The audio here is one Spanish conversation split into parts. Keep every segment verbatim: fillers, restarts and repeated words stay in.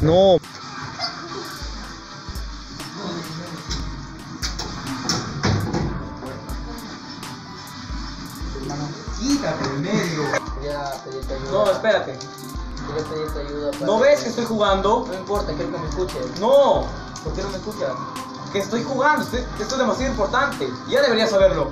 No. Hermano, quítate del medio. Quería pedirte ayuda. No, espérate. Quería pedirte ayuda para... ¿No ves que estoy jugando? No importa, quiero que me escuches. No. ¿Por qué no me escuchas? Que estoy jugando, estoy- esto es demasiado importante. Ya deberías saberlo.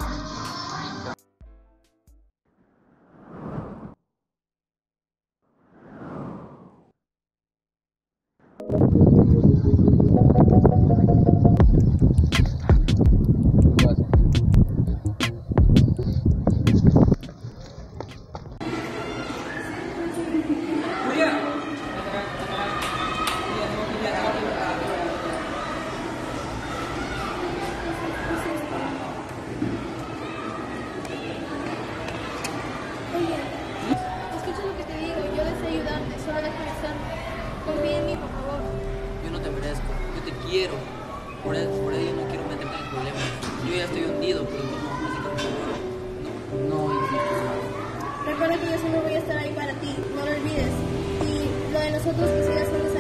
Oye, escucha lo que te digo, yo deseo ayudarte, solo déjame estar. Confía en mí, por favor. Yo no te merezco, yo te quiero. Por eso, por ello no quiero meterme en problemas. Yo ya estoy hundido, pero tú no, así que por favor, no, no insistas más. Recuerda que yo siempre voy a estar ahí para ti, no lo olvides. Y lo de nosotros que siga siendo